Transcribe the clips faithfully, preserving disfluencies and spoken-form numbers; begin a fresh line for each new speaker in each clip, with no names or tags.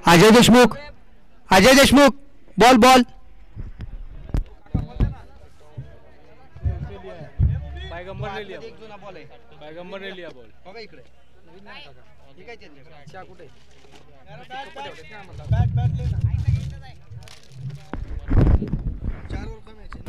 Ajay Deshmukh Ajay Deshmukh ball ball
पैगंबर ने लिया एक जुना बॉल आहे पैगंबर ने लिया बॉल बघा इकडे ठीक आहे ते चा कुठे बॅट बॅट ले ना चार ओव्हर कमी आहे ना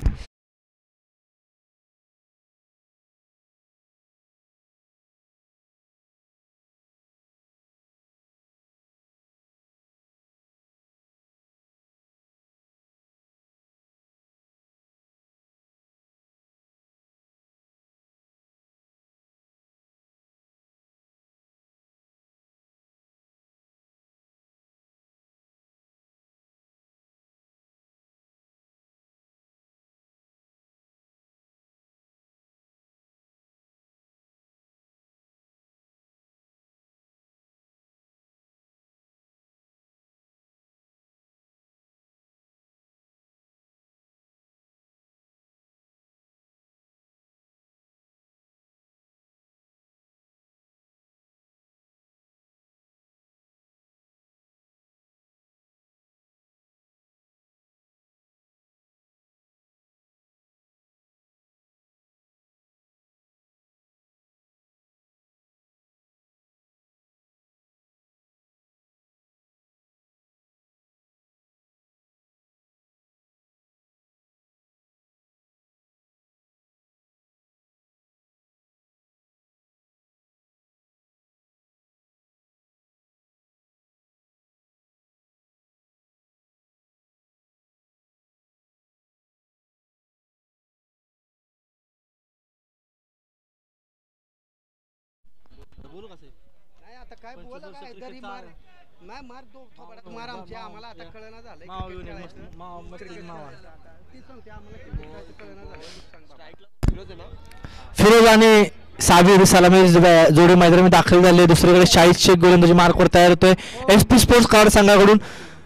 बोलू कसे नाही आता काय बोला काय तरी मार नाही मार दो थोडा मार आमच्या आम्हाला आता कळना झालंय माव येऊन माव मस्ती माव ती सांगते आम्हाला कळना झालंय
फिरोज आणि साबिर सलामी जोडी मैदानामध्ये दाखल झाले. दुसरीकडे शाहीद शेख गोलंदाजी मार्कवर तयार होतोय एसपी स्पोर्ट्स कार्ड संघाकडून.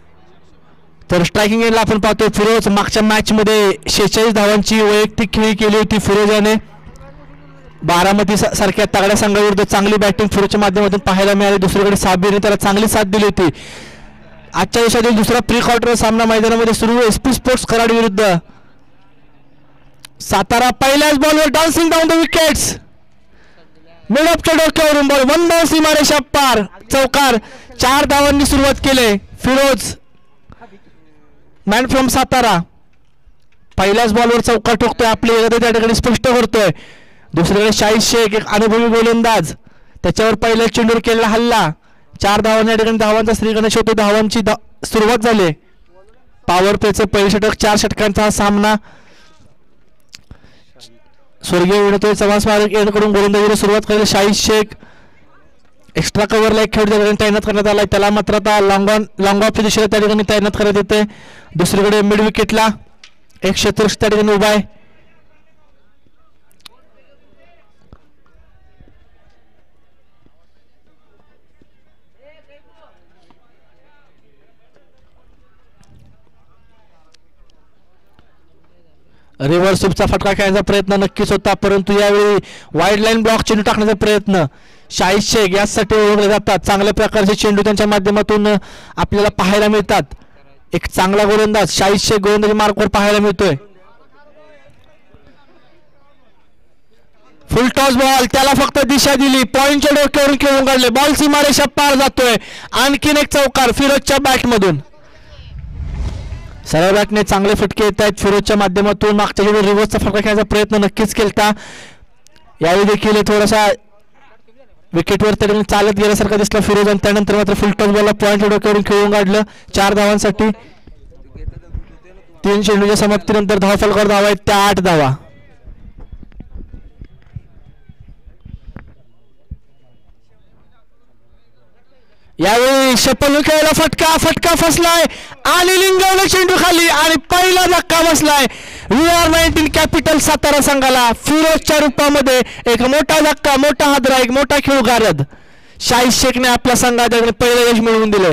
तर स्ट्रायकिंग एंडला आपण पाहतोय फिरोज मागच्या मॅच मध्ये शेहेचाळीस धावांची वैयक्तिक खेळी केली होती फिरोज याने. बारामती सारख्या तगड्या संघाविरुद्ध चांगली बॅटिंग फिरोजच्या माध्यमातून पाहायला मिळाली. दुसरीकडे साबिरने त्याला चांगली साथ दिली होती. आजच्या दिवसातील दुसरा प्री क्वार्टर सामना मैदानामध्ये सुरू एसपी स्पोर्ट्स कराड विरुद्ध सातारा. पहिल्याच बॉलवर डान्सिंग डाऊन द विकेट्स मिडअपच्या डोक्यावरून बॉल वन बाउन्स सीमारेषा पार चौकार. चार धावांनी सुरुवात केली फिरोज मॅन फ्रॉम सातारा. पहिल्याच बॉलवर चौकार ठोकतोय आपली एखाद्या त्या ठिकाणी स्पष्ट करतोय. दुसरीकडे शाहीद शेख एक अनुभवी गोलंदाज त्याच्यावर पहिल्या चेंडूवर केलेला हल्ला. चार धावांच्या ठिकाणी धावांचा श्रीगणेश होतो. धावांची धा सुरुवात झाली. पॉवर प्लेचं पहिलं षटक चार षटकांचा हा सामना. स्वर्गीय विनोद चव्हाण स्मारक यांच्याकडून गोलंदाजीला सुरुवात करेल शाहीद शेख. एक्स्ट्रा कव्हरला एक खेळ त्या ठिकाणी तैनात करण्यात आला. त्याला मात्र आता लॉंग ऑन लॉंग ऑफच्या दिशेला त्या ठिकाणी तैनात करण्यात येते. दुसरीकडे मिड विकेटला एक क्षेत्ररक्षक त्या ठिकाणी उभा आहे. रिव्हर्स स्वीपचा फटका खेळण्याचा प्रयत्न नक्कीच होता परंतु यावेळी वाईड लाईन ब्लॉक चेंडू टाकण्याचा प्रयत्न शाहीद शेख यासाठी ओळखले जातात. चांगल्या प्रकारचे चेंडू त्यांच्या माध्यमातून आपल्याला पाहायला मिळतात. एक चांगला गोलंदाज शाहीद शेख गोलंदाजी मार्कवर पाहायला मिळतोय. फुल टॉस बॉल त्याला फक्त दिशा दिली. पॉइंटच्या डोक्यावरून खेळून काढले. बॉल सीमारेषा पार जातोय. आणखीन एक चौकार फिरोजच्या बॅटमधून. सरळ बॅटने चांगले फटके येत आहेत फिरोजच्या माध्यमातून. मागच्या वेळी रिव्हर्सचा फटका खेळण्याचा प्रयत्न नक्कीच केलता. यावेळी देखील थोडासा विकेटवर तरी चालत गेल्यासारखा दिसला फिरोज आणि त्यानंतर मात्र फुल टॉस बॉलला पॉइंट डोक्यावरून खेळून काढलं. चार धावांसाठी तीन चेंडूच्या समाप्तीनंतर धाव फलकावर धावा आहेत त्या आठ धावा. यावेळी शपल खेळायला फटका फटका फसलाय आणि लिंगवलं चेंडू खाली आणि पहिला धक्का बसलाय V R nineteen capital Satara संघाला. फिरोजच्या रूपामध्ये एक मोठा धक्का मोठा हादरा एक मोठा खेळ गारद शाहीद शेखने आपल्या संघात पहिले यश मिळवून दिले.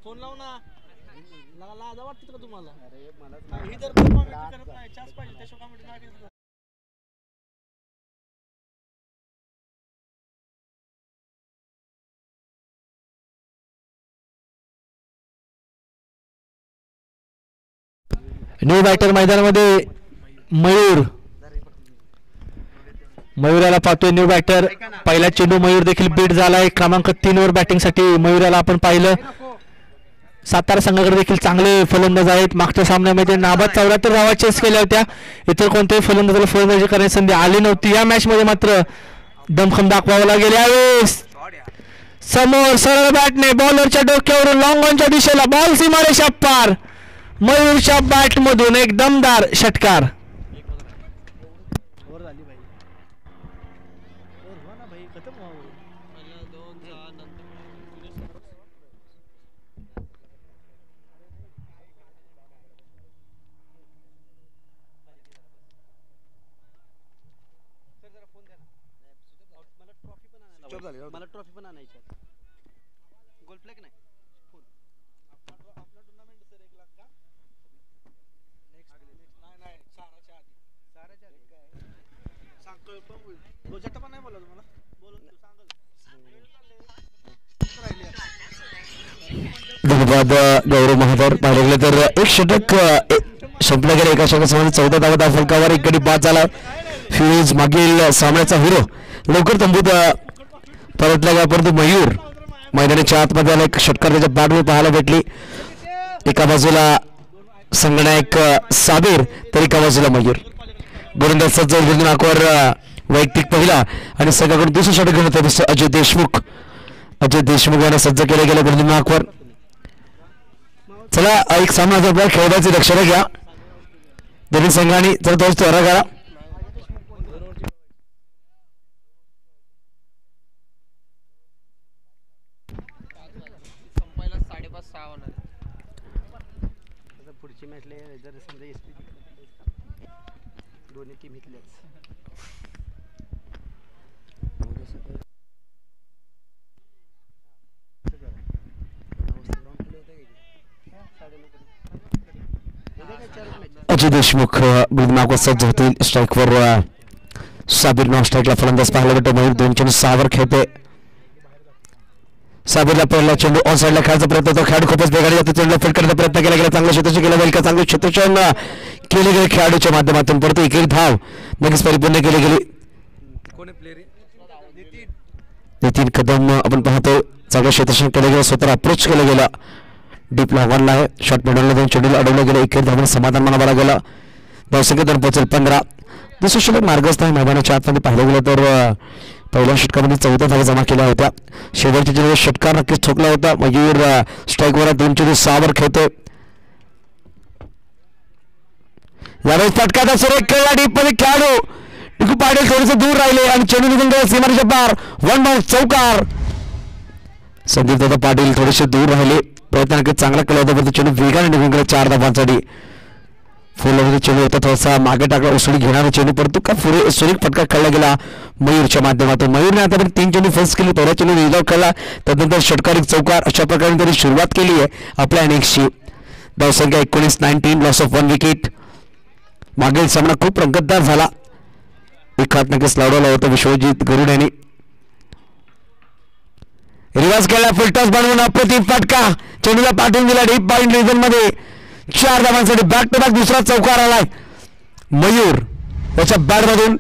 फोन लाव ना लाज वाटते का तुम्हाला
अरे मला
ही जर करत नाही चास पाहिजे त्या शोकामध्ये नाही केलं
न्यू बॅटर मैदानामध्ये मयूर मयूराला पाहतोय न्यू बॅटर पहिला चेंडू मयूर देखील बीट झालाय क्रमांक तीन वर बॅटिंग साठी मयूराला आपण पाहिलं सातारा संघाकडे देखील चांगले फलंदाज आहेत मागच्या सामन्यामध्ये नाबाद चौऱ्याहत्तर धावा चेस केल्या होत्या इतर कोणत्याही फलंदाजाला फलंदाजी करण्याची संधी आली नव्हती या मॅच मध्ये मात्र दमखम दाखवावं लागेल यावेळेस समोर सरळ बॅटने बॉलरच्या डोक्यावरून लॉंग ऑनच्या दिशेला बॉल सीमारेषा पार मयूरच्या बॅट मधून एक दमदार षटकार
मला ट्रॉफी पण आणायची गोल्ड फ्लॅग नाही फोन आपला टुर्नामेंट सर एक लाख का नेक्स्ट नाही नाही साराच्या आधी साराच्या आधी काय सांगतोय पण प्रोजेक्ट पण नाही बोलला तुम्हाला बोलून सांगल
धन्यवाद गौरव महापौर पाहिले गेले तर एक षटक संपलं गेलं एका षटकासमोर चौदा धावा फलकावर एक गडी बाद झाला फिरोज मागील सामन्याचा हिरो लवकर तंबूत परतला गेला परंतु मयूर मैदानाच्या आतमध्ये आला एक षटकार त्याच्या बॅटवर पाहायला भेटली एका बाजूला संगनायक साबीर तर एका बाजूला मयूर गोलंदाज सज्ज नाकवर वैयक्तिक पहिला आणि संघाकडून दुसरं षटक घेऊन होतं अजय देशमुख अजय देशमुख यांना सज्ज केलं गेलं गोलंदाज नाकवर चला एक सामना आपल्याला खेळायची लक्षात घ्या दोन्ही संघांनी जर दोष त्वरा करा
पुढची मॅचले जर समजा एस पी दोन्ही टीम इथल्याच
अजय देशमुख गुलमार्ग सज्ज होतील स्ट्राईकवर साबीर नॉन स्ट्राईकला फलंदाज पाहायला भेटतो मयूर दोन चेंडू सहावर खेळते साबीरला पहिला चेंडू ऑन साईडला खेळायचा प्रयत्न होतो खेळाडू खूपच बेगाडी जातो चेंडूला फील्ड करण्याचा प्रयत्न केला गेला चांगलं क्षेत्ररक्षण केलं जाईल का चांगलं क्षेत्ररक्षण केले गेले खेळाडूच्या माध्यमातून परत एक एक धाव लगेच परिपूर्ण केली गेली नितीन कदम आपण पाहतो चांगलं क्षेत्ररक्षण केलं गेलं स्वतः अप्रोच केलं गेलं डीपला हवाला आहे शॉट मिडलला दोन चेंडूला अडवलं गेलं एक धावून समाधान मानावं गेलं धावसंख्या दोन पोहोचेल पंधरा दुसरं षटक मार्गस्थ आहे मैदानाच्या आतमध्ये पाहिलं गेलं तर पहिल्या षटकामध्ये चौदा धावा जमा केल्या होत्या शेवटच्या चेंडूवर षटकार नक्कीच ठोकला होता मयूर स्ट्राईकवर दोन चेंडू सहावर खेळतोय यावेळेस फटकाचा सुरेख खेळला डीपमध्ये खेळाडू निकू पाटील थोडेसे दूर राहिले आणि चेंडू निघून गेला सीमारेषा पार वन बाउंड चौकार संदीप दादा पाटील थोडेसे दूर राहिले प्रयत्न नक्कीच चांगला केला होता पण चेंडू वेगाने निघून गेला चार धावांसाठी फुलमध्ये चेंडू होता थोडासा मागे टाकला उसळी घेणारा चेंडू परंतु का पुरे सुरेख फटका खेळला गेला मयूरच्या माध्यमातून मयूरने आतापर्यंत तीन चेंडू फेस केली पहिला चेंडू रिझॉल्व केला त्यानंतर षटकार एक चौकार अशा प्रकारे त्यांनी सुरुवात केली आहे आपल्या इनिंग्सची धावसंख्या एकोणीस nineteen loss of one wicket मागील सामना खूप रंगतदार झाला एक हात नक्कीच लावला होता विश्वजित गरुड यांनी रिवाज केला फुलटॉस बनवून अप्रतिम फटका चेंडूला पाठवून दिला डीप पॉइंट रिजन मध्ये चार धावांसाठी बॅक टू बॅक दुसरा चौकार आलाय मयूर त्याच्या बॅट मधून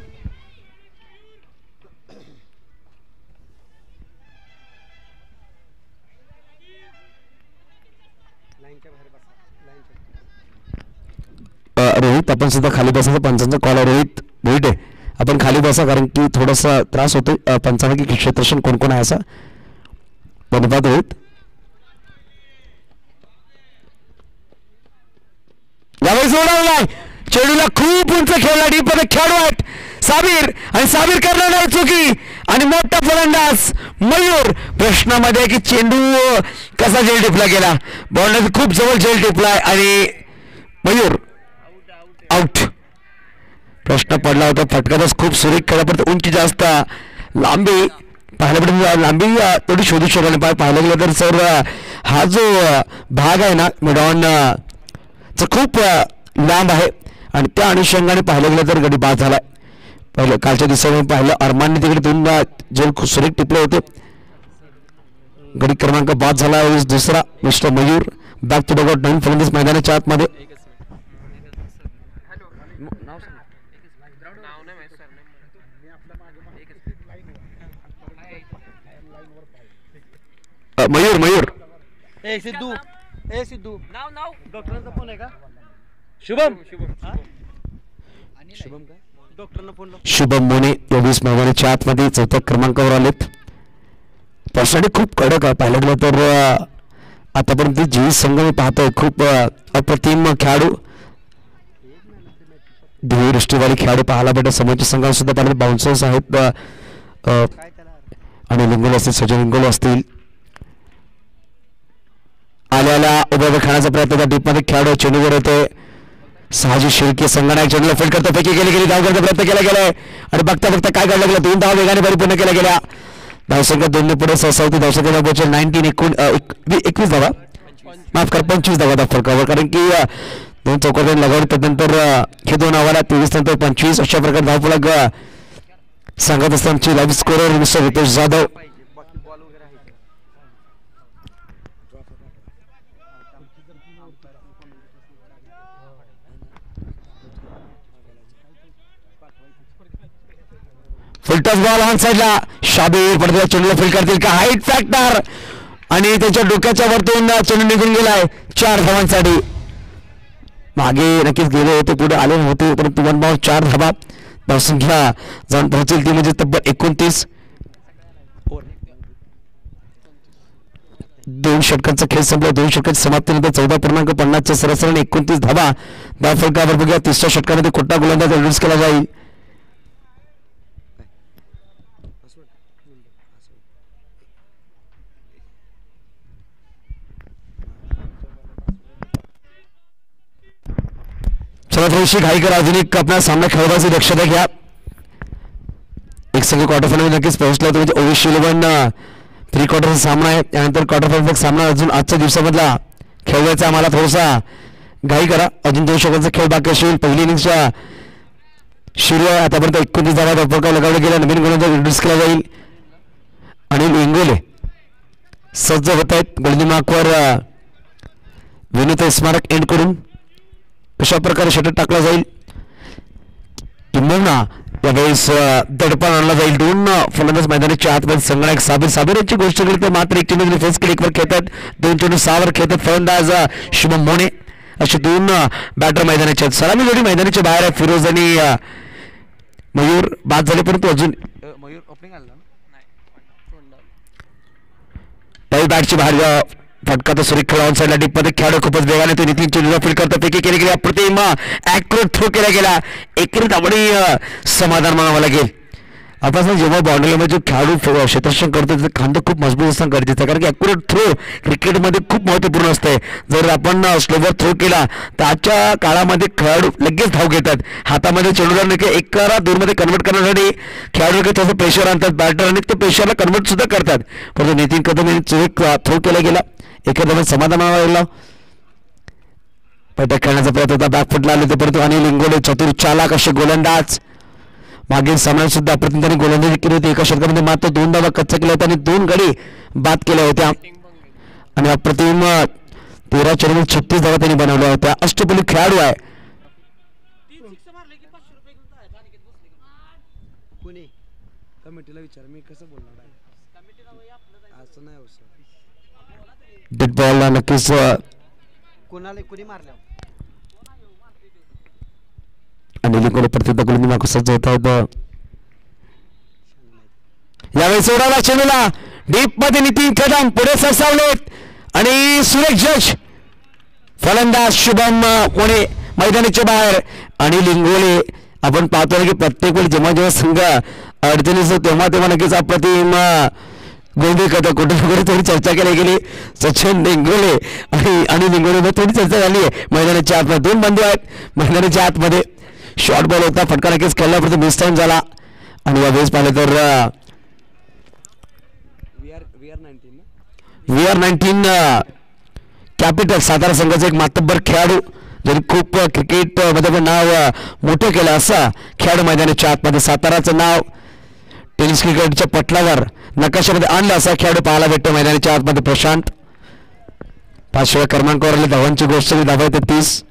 रोहित आपण सुद्धा खाली बसायचं पंचांचा कॉल आहे रोहित रोहित आहे आपण खाली बसा कारण की थोडासा त्रास होतो पंचांना की क्षेत्ररक्षण कोण कोण आहे असा धन्यवाद रोहित यावेळी सोडवलाय चेंडूला खूप उंच खेळला डीपमध्ये खेळाडू आहेत साबीर आणि साबीर करणार नाही चुकी आणि मोठा फलंदाज मयूर प्रश्नामध्ये की चेंडू कसा जेल टिपला गेला बॉलने खूप जवळ जेल टिपलाय आणि मयूर आउट प्रश्न पडला होता फटकाच खूप सुरेख खेळला पण उंची जास्त लांबी पाहायला पडेल लांबी थोडी शोधू शकत नाही. पाहायला गेलं तर सर हा जो भाग आहे ना मिडॉन चा खूप लांब आहे आणि त्या अनुषंगाने पाहायला गेलं तर गडी बाद झाला. पहिलं कालच्या दिवसामध्ये पाहिलं अरमानने तिकडे दोन जल सुरेख टिपले होते. गडी क्रमांक बाद झाला. दुसरा mister Mayur back to the got नवीन फलंदाज मैदानाच्या आतमध्ये. मयूर मयूर
ए सिद्धू ए सिद्धू नाव नाव
डॉक्टरांचा फोन आहे का?
शुभम शुभम शुभम काय डॉक्टरना फोन लाव.
शुभम मोने या वीस मैदानाच्या आतमध्ये चौथ्या क्रमांकावर आलेत. त्यासाठी खूप कडक आहे. पाहिलं गेलं तर आतापर्यंत जी संघ मी पाहतोय खूप अप्रतिम खेळाडू दृष्टीवाली खेळाडू पाहायला भेटत. समोरच्या संघात सुद्धा पाहिलं बाउन्सर्स आहेत आणि लिंगोले असतील सचिन लिंगोले असतील. आल्याला उभं खाण्याचा प्रयत्न त्या डीपमध्ये खेळाडू चेंडूवर होते. सहाजी शिर्के संघाने चेंडूला फील्ड करतो पैकी गेली गेली धाव करण्याचा प्रयत्न केला गेलाय आणि बघता बघता काय घडलं गेलं दोन धाव वेगाने परिपूर्ण केल्या गेल्या. धावसंख्या दोन्ही पुढे सहसावती धावसंख्या धावचे नाईन्टीन एकूण एकवीस धावा माफ कर पंचवीस धावा धाव फरकावर कारण की दोन चौकात लगावली त्यानंतर हे दोन धावाला तेवीस नंतर पंचवीस अशा प्रकारे धावफलक सांगत असताना आमची live scorer mister Ritesh Jadhav. Full toss ball on साईडला शाबीर पडद्याला चेंडूला फील्ड करतील का हाईट फॅक्टर आणि त्याच्या डोक्याच्या वरतून चेंडू निघून गेलाय चार धावांसाठी. मागे नक्कीच गेले होते पुढे आले होते परंतु वन बॉल चार धावा धावसंख्या जाऊन पोहोचेल ती म्हणजे तब्बल एकोणतीस. दोन षटकांचा खेळ संपला. दोन षटकांच्या समाप्तीनंतर चौदा पूर्णांक पन्नासच्या सरासरीने एकोणतीस धावा धाव फलकावर बघूया. तिसऱ्या षटकामध्ये खोटा गोलंदाज इंट्रोड्यूस केला जाईल. चला थोडीशी घाई करा. अजून एक आपला सामना खेळवायची दक्षता घ्या. एक संघ क्वार्टर फायनल नक्कीच पोहोचला तो म्हणजे ओवीस इलेव्हन प्री क्वार्टरचा सामना आहे. त्यानंतर क्वार्टर फायनल सामना अजून आजच्या दिवसामधला खेळवायचा. आम्हाला थोडासा घाई करा. अजून दोन षटकांचा खेळ बाकी असेल. पहिली इनिंगच्या शिरू आहे. आतापर्यंत एकोणतीस धावा धावफलकावर लगावले गेल्या. नवीन गोलंदाज इंट्रोड्यूस केला जाईल. अनिल इंगोले सज्ज होत आहेत. गोलंदाजीवर विनोद स्मारक एंड करून कशा प्रकारे षटक टाकला जाईल किंबहुना यावेळेस दडपण आणला जाईल. दोन फलंदाज मैदानाच्या आतमध्ये संगणक साबिर साबिर यांची गोष्ट केली तर मात्र एक चेंडू फेस क्लिकवर खेळतात. दोन चेंडू सहावर खेळतात फलंदाज शुभम मोने असे दोन बॅटर मैदानाच्या सलामी जोडी मैदानाच्या बाहेर आहे. फिरोज आणि मयूर बाद झाले परंतु अजून
मयूर ओपनिंग आला
त्याही बॅटची बाहेर फटका तर सुरेख खेळा ऑन साईडला डीपमध्ये खेळाडू खूपच वेगाने तो नितीन चेंडूला फील्ड करतो. पैकी केली गेली अप्रतिम ॲक्युरेट थ्रो केला गेला. एकरीत आपण समाधान मानावं लागेल. आपण जेव्हा बाउंड्रीमध्ये जो खेळाडू क्षेत्ररक्षण करतो त्याचं खांदं खूप मजबूत असणं गरजेचं आहे कारण की ॲक्युरेट थ्रो क्रिकेटमध्ये खूप महत्त्वपूर्ण असते. जर आपण स्लोवर थ्रो केला तर आजच्या काळामध्ये खेळाडू लगेच धाव घेतात. हातामध्ये चेंडूला नक्की एका दूरमध्ये कन्वर्ट करण्यासाठी खेळाडू त्याचं प्रेशर आणतात बॅटर आणि ते प्रेशरला कन्वर्ट सुद्धा करतात. परंतु नितीन कदम यांनी चोख थ्रो केला गेला. एखाद्या समाधान मानावं पैठक खेळण्याचा प्रयत्न होता. बॅकफुटला आले ते परंतु अनिल इंगोले चतुर चालाक असे गोलंदाज मागील सामन्यात सुद्धा अप्रतिम गोलंदाजी केली होती. एका षटकामध्ये मात्र दोन धावा कच्चा केल्या होत्या आणि दोन गडी बाद केल्या होत्या आणि अप्रतिम तेरा चेंडू छत्तीस धावा त्यांनी बनवल्या होत्या. अष्टपैलू खेळाडू आहे.
कमिटीला विचार मी कसं बोलणार असं नाही.
डेड बॉलला नक्कीच
कोणाला कोणी मारल्या
अनिल इंगोले प्रत्येक गोलंदाजी मागून सज्ज होत आहेत. यावेळी सोडाला चेंडूला डीप मध्ये नितीन कदम पुढे सरसावलेत आणि सुरेख जज फलंदाज शुभम मोने मैदानाच्या बाहेर. अनिल इंगोले आपण पाहतो की प्रत्येक वेळी जेव्हा जेव्हा संघ अडचणीच तेव्हा तेव्हा नक्कीच अप्रतिम गोंधळ करतो. कुठे ना कुठे थोडी चर्चा केली गेली. सचिन इंगोले आणि अनिल इंगोले थोडी चर्चा झाली आहे. मैदानाच्या आतमध्ये दोन बंधू आहेत. मैदानाच्या आतमध्ये शॉर्ट बॉल होता फटका नक्कीच खेळल्यापर्यंत मिस टाइम झाला आणि यावेळेस पाहिलं तर V R nineteen capital Satara संघाचा एक मातब्बर खेळाडू ज्यांनी खूप क्रिकेट मध्ये पण नाव मोठं केलं असा खेळाडू मैदानाच्या आतमध्ये साताराचं नाव टेनिस क्रिकेटच्या पटलावर नकाशामध्ये आणलं असा खेळाडू पाहायला भेटतो मैदानाच्या आतमध्ये. प्रशांत पाचव्या क्रमांकावर आले धावांची गोष्ट धावा येते तीस.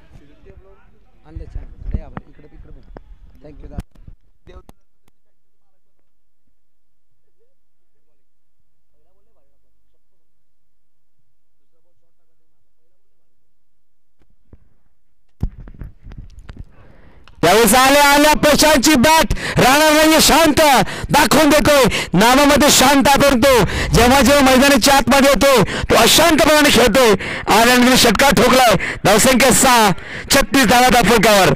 यावेळेस आल्या आल्या प्रशांतची बॅट राहणार नाही शांत दाखवून देतोय नावामध्ये शांत परंतु जेव्हा जेव्हा मैदानाच्या आतमध्ये येतोय तो अशांतपणाने खेळतोय. आल्याने षटकार ठोकलाय. धावसंख्या सहा छत्तीस धावा धाफलकावर.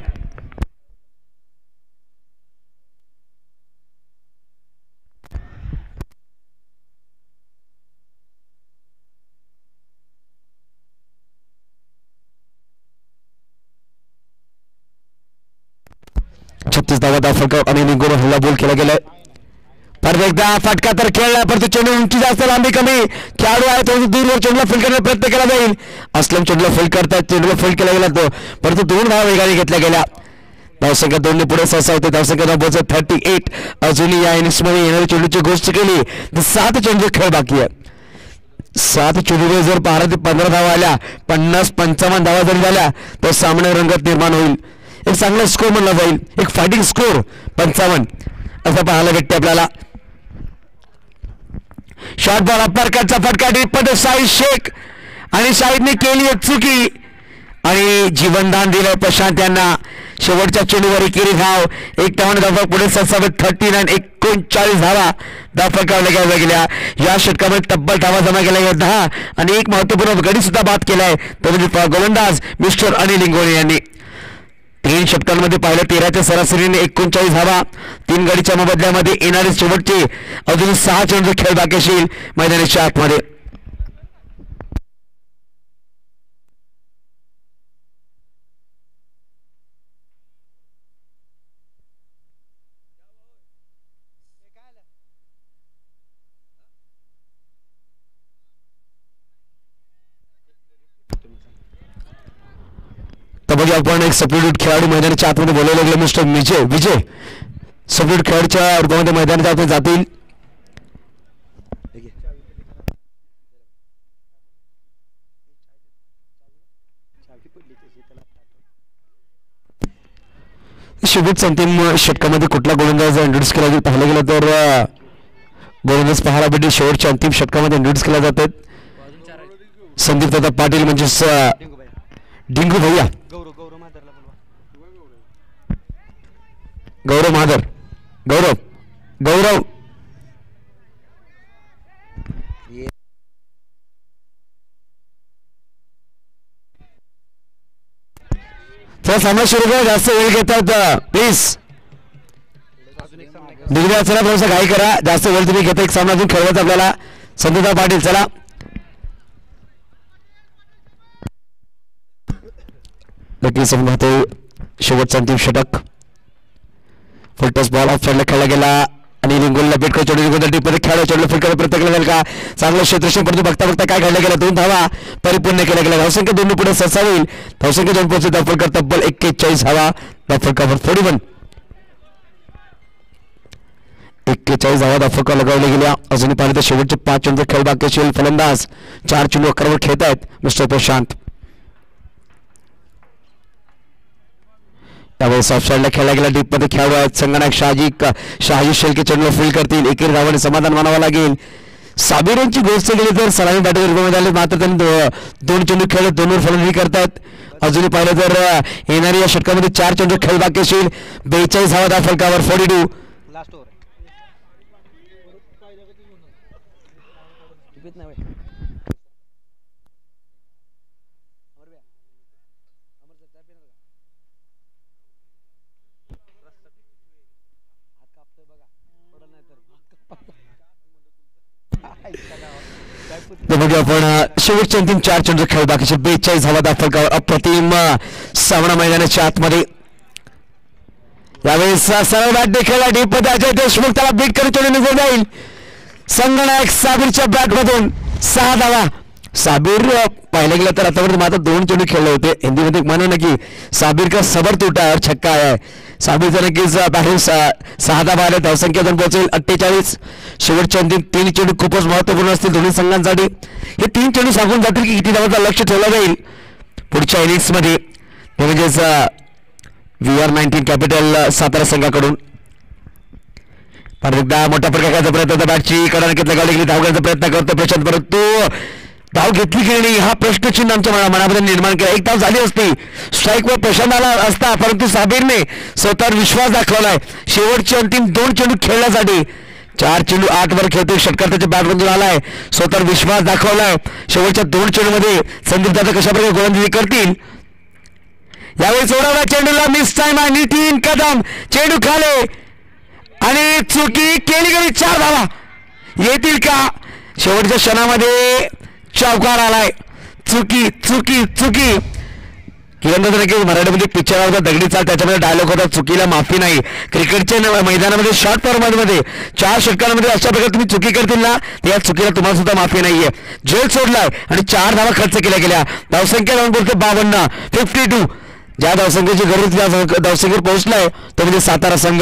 छत्तीस धावा धाफलकावर आणि निघून हल्ला बोल केला गेलाय. परत एकदा फटका तर खेळला परंतु चेंडू उंची जास्त लांबी कमी खेळाडू आहे तो दूरवर चेंडूला फील्ड करण्याचा प्रयत्न केला जाईल. असलम चेंडूला फील्ड करतात चेंडूला फील्ड केला गेला तो परंतु दोन धावा वेगाने घेतल्या गेल्या. धावसंख्या दोनने पुढे सहसा होते. धावसंख्या धाव थर्टी एट अजूनही या इनिंग्समध्ये येणारी चेंडूची गोष्ट केली तर सात चेंडू खेळ बाकी आहे. सात चेंडूवर जर बारा ते पंधरा धावा आल्या पन्नास पंचावन्न धावा जरी झाल्या तर सामने रंगत निर्माण होईल. एक चांगला स्कोर म्हणला जाईल. एक फायटिंग स्कोर पंचावन्न असं पाहायला भेटते आपल्याला. शॉर्ट बॉल अपरकटचा फटका डीपमध्ये शाहिद शेख आणि शाहिदने केली एक चुकी आणि जीवनदान दिलं प्रशांत यांना. शेवटच्या चेंडूवर एकेरी धाव एक धावाने धावा पुढे सत्तावन्न थर्टी नाईन एकोणचाळीस धावा धाफलकावल्या गेल्या गेल्या. या षटकामध्ये तब्बल धावा जमा केल्या गेल्या दहा आणि एक महत्वपूर्ण गडी सुद्धा बाद केलाय तो म्हणजे गोलंदाज मिस्टर अनिल इंगोले यांनी. तीन षटकांमध्ये पाहिलं तेराच्या सरासरीने एकोणचाळीस धावा तीन गडीच्या मोबदल्यामध्ये येणारे शेवटचे अजून सहा चेंडू खेळ बाकी असेल मैदानाच्या आतमध्ये. बघा आपण एक सबस्टिट्यूट खेळाडू मैदानाच्या आतमध्ये बोलायला लागले मिस्टर विजय विजय सबस्टिट्यूट खेळाडूच्या रूपामध्ये मैदानाच्या आतमध्ये जातील. शेवटच्या अंतिम षटकामध्ये कुठला गोलंदाज इंट्रोड्यूस केला गेला पाहायला गेला तर गोलंदाज पाहायला भेटेल. शेवटच्या अंतिम षटकामध्ये इंट्रोड्यूस केला जातात संदीप दादा पाटील म्हणजेच डिंगू भैया गौरव महादर गौरव गौरव चला सामना सुरू करा. जास्त वेळ घेतात प्लीज दिग्गज चला थोडासा घाई करा. जास्त वेळ तुम्ही घेता एक सामना अजून खेळवायचा आपल्याला. संदीप पाटील चला नक्कीच पाहतो शेवटचा अंतिम षटक. फुलटॉस बॉल ऑफ साईडला खेळला गेला आणि लिंगोलला बेट चोडी लिंगोल टीपमध्ये खेळाडू चोडलं फुल करायला प्रयत्न केला जाईल का चांगलं क्षेत्रक्षण परंतु बघता बघता काय घडलं गेलं दोन धावा परिपूर्ण केल्या गेल्या. धावसंख्या दोन पुढे ससा होईल. धावसंख्या दोन पोहोचते धावफलकर तब्बल एक्केचाळीस धावा धावफलकावर फोर्टी वन एक्केचाळीस धावा धावफलका लगावल्या गेल्या. अजूनही पाहिलं तर शेवटचे पाच चेंडू खेळ बाकी असेल. फलंदाज चार चेंडू अकरावर खेळत आहेत मिस्टर प्रशांत. त्यावेळेस ऑफ साईडला खेळला गेला डीपमध्ये खेळाडू आहेत संगणक शहाजी शहाजी शेलके चेंडूला फील्ड करतील. एकेरी धावाने समाधान मानावं लागेल. साबिर यांची गोष्ट केली तर सलामी बॅटर झाले मात्र त्यांनी दोन चेंडू खेळत दोनवर फलंदाजी करतात. अजूनही पाहिलं तर येणाऱ्या या षटकामध्ये चार चेंडू खेळ बाकी असेल. बेचाळीस धावा धावफलकावर फोर्टी टू बघूया आपण शेवटचे अंतिम चार चेंडू खेळ बाकीचे बेचाळीस धावा धावफलकावर अप्रतिम सामना मैदानाच्या आतमध्ये. यावेळेस सरळ बॅट देखील डीप मध्ये अजय देशमुख त्याला बीट करून चेंडू निघून जाईल. संगणक साबिरच्या बॅट मधून सहा धावा. साबिर पाहिलं गेलं तर आतापर्यंत मात्र दोन चेंडू खेळले होते. हिंदीमध्ये म्हणून की साबिर का सबर टूटा और छक्का आहे. साबिरचा नक्कीच बॅटिंग सहा धावा आले. धावसंख्या दोन पोहोचेल अठ्ठेचाळीस. शेवटच्या अंतिम तीन चेंडू खूपच महत्त्वपूर्ण असतील दोन्ही संघांसाठी. हे तीन चेंडू सांगून जातील की किती धावांचं लक्ष ठेवलं जाईल पुढच्या इनिंग्समध्ये. ते म्हणजेच V R nineteen capital Satara संघाकडून. परत एकदा मोठा फटका घ्यायचा प्रयत्न होता. बॅटची कडा घेतला गाडी धाव घ्यायचा प्रयत्न करतो प्रशांत, परंतु धाव घेतली की नाही हा प्रश्नचिन्ह आमच्या मना मनामध्ये निर्माण केला. एक धाव झाली असती, स्ट्राईकवर प्रशांत आला असता, परंतु साबिरने स्वतःवर विश्वास दाखवलाय. शेवटचे अंतिम दोन चेंडू खेळण्यासाठी चार चेंडू आठ वर खेळतोय. षटकार त्याच्या बॅटमधून आलाय. स्वतःवर विश्वास दाखवलाय. शेवटच्या दोन चेंडूमध्ये संदीप दादा कशा प्रकारे गोलंदाजी करतील. यावेळी सोडावा चेंडूला मिस टाइम आहे. नितीन कदम चेंडू खाले आणि चुकी केली गेली. चार धावा येतील का. शेवटच्या क्षणामध्ये चौकार आलाय. चुकी चुकी चुकी किरणदादा नक्की मराठीमध्ये पिक्चर होता दगडी चाल, त्याच्यामध्ये डायलॉग होता चुकीला माफी नाही. क्रिकेटच्या मैदानामध्ये शॉर्ट फॉर्मॅटमध्ये चार षटकांमध्ये अशा प्रकारे तुम्ही चुकी करतील ना तर या चुकीला तुम्हाला सुद्धा माफी नाहीये. जेल सोडलाय आणि चार धावा खर्च केल्या गेल्या. धावसंख्या जाऊन बोलतो बावन्न फिफ्टी टू. ज्या धावसंख्येची गरज त्या धावसंख्येवर पोहोचलाय तो म्हणजे सातारा संघ.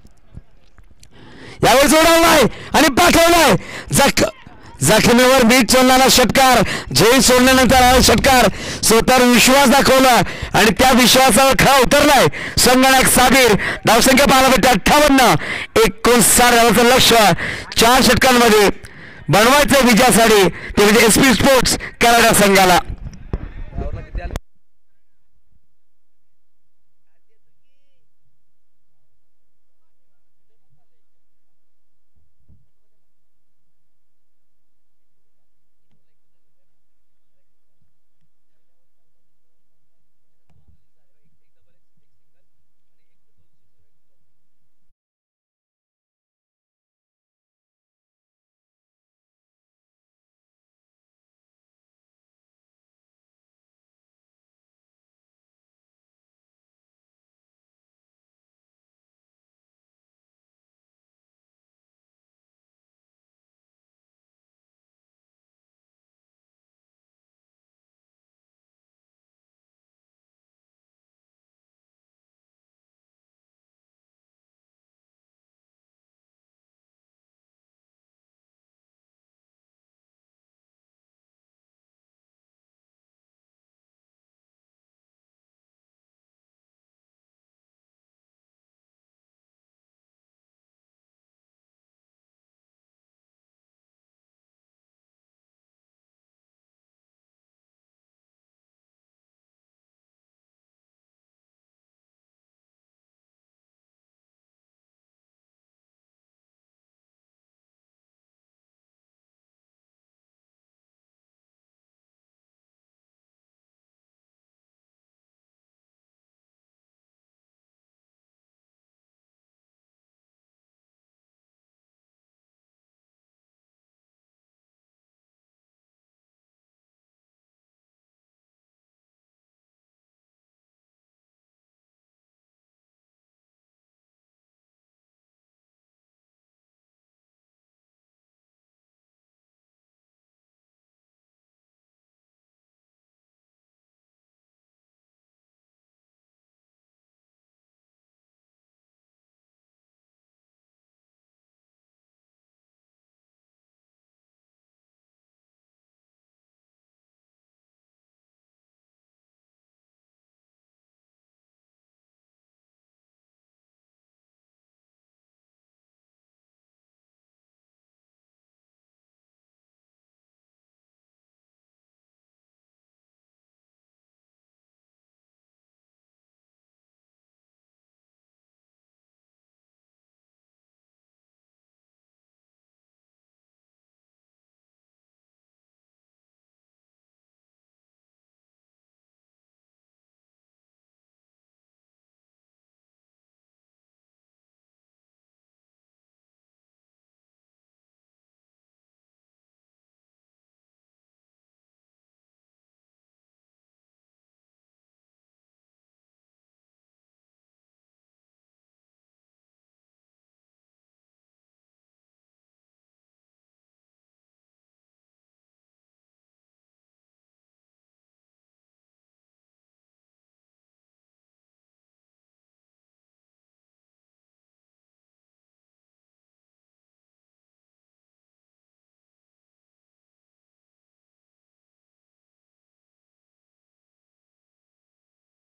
यावेळी सोडवलाय आणि पाठवलाय. जख जखमेवर मीठ चोलणारा षटकार. झेल सोडल्यानंतर हा षटकार स्वतःवर विश्वास दाखवला आणि त्या विश्वासावर खरा उतरलाय संगणक साबिर. धावसंख्या पाहायला भेटते अठ्ठावन्न. एकोणसाठ धावांचं लक्ष चार षटकांमध्ये बनवायचं विजयासाठी ते म्हणजे एस पी स्पोर्ट्स कराडा संघाला.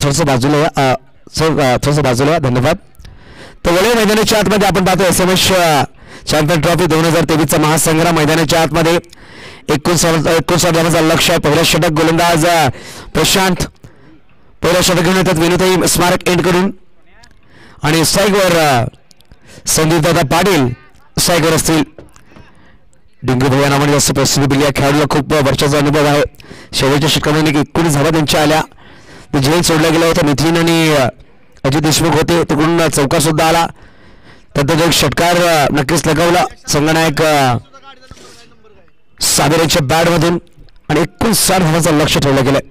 थोडंसं बाजूला या सर, थोडंसं बाजूला धन्यवाद. तर वडील मैदानाच्या आतमध्ये आपण पाहतो S M S champion trophy दोन हजार तेवीसचा महासंग्राम. मैदानाच्या आतमध्ये एकोणसाठ एकोणसाठ धावांचा लक्ष्य आहे. पहिला षटक गोलंदाज प्रशांत पहिला षटक घेऊन येतात विनुताई स्मारक एंड करून आणि स्ट्राईकवर संदीप दादा पाटील स्ट्राईकवर असतील. डिंगू भैया नावाने जास्त प्रसिद्धी दिली आहे. खेळाडूला खूप वर्षाचा अनुभव आहे. शेवटच्या षटकामध्ये एकोणीस धावा त्यांच्या आल्या. ते झेल सोडला गेला होता. नितीन आणि अजित देशमुख होते. तिकडून चौकार सुद्धा आला. त्यात एक षटकार नक्कीच लगावला संघनायक साबिर यांच्या बॅटमधून आणि एकोणसाठ धावांचं लक्ष ठेवलं गेलंय.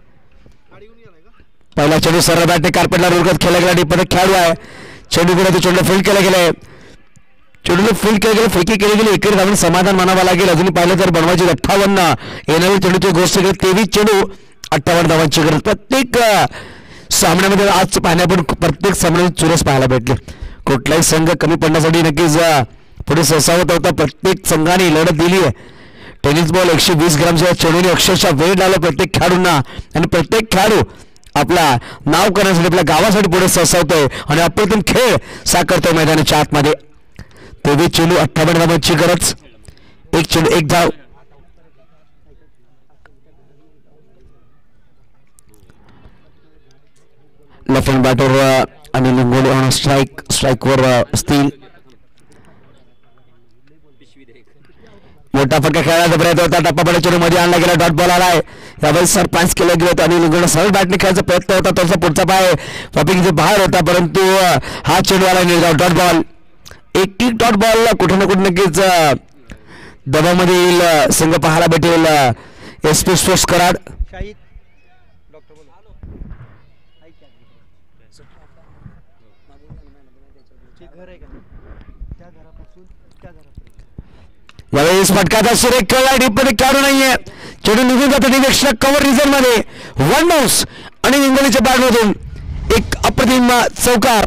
पहिला चेंडू सरळ बॅटने कार्पेटला रोल करत खेळला गेला. डीपमध्ये खेळाडू आहे. चेंडू गेला. ते चेंडू फील्ड केलं गेलंय. चेंडूला फील्ड केलं गेलं. फेकी केली गेली. एकरी धावून समाधान मानावं लागेल. अजूनही पाहिलं तर बनवायची अठ्ठावन्न येणारी चेंडूची गोष्ट केली. तेवीस चेंडू अठ्ठावन्न धावांची गरज. प्रत्येक सामन्यामध्ये आज पाहण्या पण प्रत्येक सामन्यात चुरस पाहायला भेटले. कुठलाही संघ कमी पडण्यासाठी नक्कीच पुढे ससावत होता. प्रत्येक संघाने लढत दिली आहे. टेनिस बॉल एकशे वीस ग्रामच्या चेंडूने अक्षरशः वेळ लावला प्रत्येक खेळाडूंना आणि प्रत्येक खेळाडू आपला नाव करण्यासाठी आपल्या गावासाठी पुढे ससावतोय आणि अप्रतिम खेळ साकारतोय मैदानाच्या आतमध्ये. तेवीस चेंडू अठ्ठावन्न धावांची गरज. एक चेंडू एक धाव. लेफ्ट हँड बॅटर आणि लिंगोले ऑन स्ट्राईक स्ट्राईकवर असतील. मोठा फटका खेळायचा प्रयत्न होता. टप्पा चेंडू मध्ये आणला गेला. डॉट बॉल आलाय. यावेळी सरपंच केलं गेलं होतं आणि लिंगोले सरळ बॅटने खेळायचा प्रयत्न होता. त्याचा पुढचा पाय पॉपिंग बाहेर होता परंतु हा चेंडू आला निर्धाव. Dot ball. एक एक डॉट बॉल कुठे ना कुठे नक्कीच दबामध्ये येईल. संघ पाहायला भेटेल एस पी स्पोर्ट्स कराड. यावेळी फटकाचा सुरेख खेळला. डीपमध्ये खेळाडू नाहीये. चेंडू निघून जातो निरीक्षक कव्हर रिझन मध्ये. वन बाउन्स आणि हिंगोलीच्या बॅटमधून एक अप्रतिम चौकार.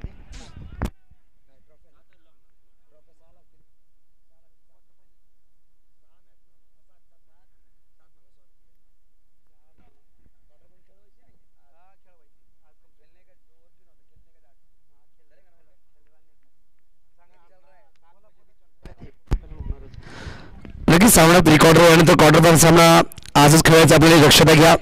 नक्कीच सामना प्री क्वार्टर आणि तो क्वार्टर पण सामना आजच खेळायचा आपल्याला लक्षात घ्या.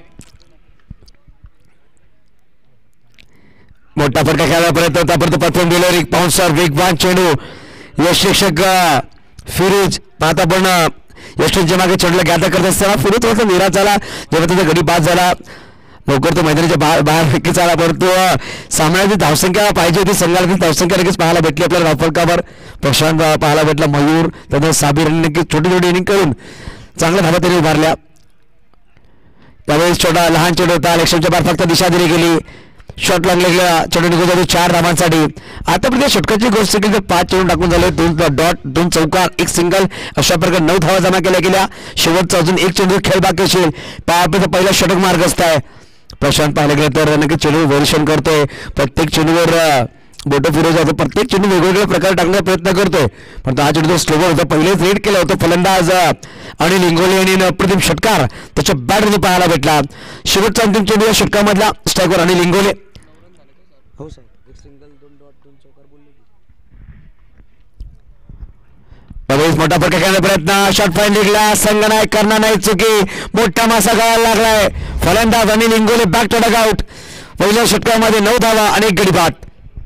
मोठा फटका खेळायला प्रयत्न होता परंतु प्रथम गेल्यावर एक पाऊन्सर वेगवान चेंडू. यश शिक्षक फिरोज पाहता पण यशच्या मागे चेंडूला गॅदर करत असताना फिरोज थोडासा निराश झाला जेव्हा त्याचा गडी बाद झाला. लवकर तो मैदानाच्या बाहेर बाहेर फेकीच आला परंतु सामन्याची धावसंख्या पाहिजे होती. संघाला धावसंख्या लगेच पाहायला भेटली आपल्याला. राफलकावर प्रशांत पाहायला भेटला. मयूर त्यानंतर साबिर यांनी नक्कीच छोटी छोटी इनिंग करून चांगल्या धावा त्यांनी उभारल्या. त्यावेळेस छोटा लहान चेंडू होता. इलेक्शनच्या बाहेर फक्त दिशा दिली गेली. शॉट लागलेला चेंडू निघून जातो चार धावांसाठी. आतापर्यंत षटकाची गोष्ट केली तर पाच चेंडू टाकून झाले. दोन डॉट दोन चौकार एक सिंगल अशा प्रकारे नऊ धावा जमा केल्या गेल्या. शेवटचा अजून एक चेंडू खेळ बाकी असेल. पहा पहिला षटक मार्ग असताय. प्रशांत पाहायला गेलं तर नक्की चेंडू वेरिएशन करतोय. प्रत्येक चेंडूवर बोटो फिरव जातो. प्रत्येक चेंडू वेगवेगळ्या प्रकारे टाकण्याचा प्रयत्न करतोय पण हा चेंडू स्लोवर होता. पहिलेच रेड केलं होतं फलंदाज आणि लिंगोले यांनी अप्रतिम षटकार त्याच्या बॅटमध्ये पाहायला भेटला. शेवटचा अंतिम चेंडू या षटकामधला स्ट्राईकवर आणि लिंगोले. हो सर एक सिंगल दोन डॉट दोन चौकार बोलले. त्यावेळेस मोठा फटका खेळण्याचा प्रयत्न. शॉट फाईन निघला. संघ नाही करणार नाही चुकी. मोठा मासा गळायला लागलाय. फलंदाज आणि Lingole back to dugout. पहिल्या षटकामध्ये नऊ धावा आणि एक गडी बाद.